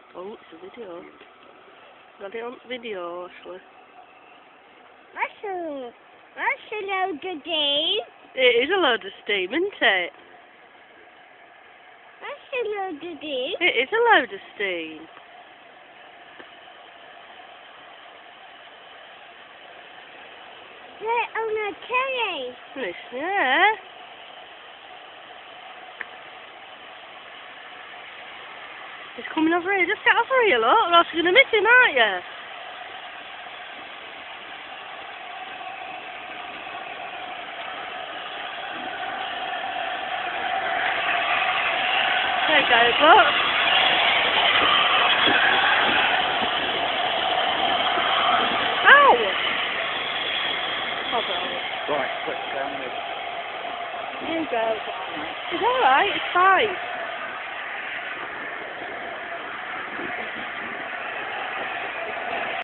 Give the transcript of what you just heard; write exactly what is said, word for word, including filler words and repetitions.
Oh, it's a video. Got it on video, Ashley. That's a, that's a load of days. It is a load of steam, isn't it? That's a load of days. It is a load of steam. They're on a telly. Listen, yeah. He's coming over here. Just get over here, look, or else you're going to miss him, aren't you? There you go, look. Ow! Hold on. Right, put down this. Here you go. It's alright, it's fine.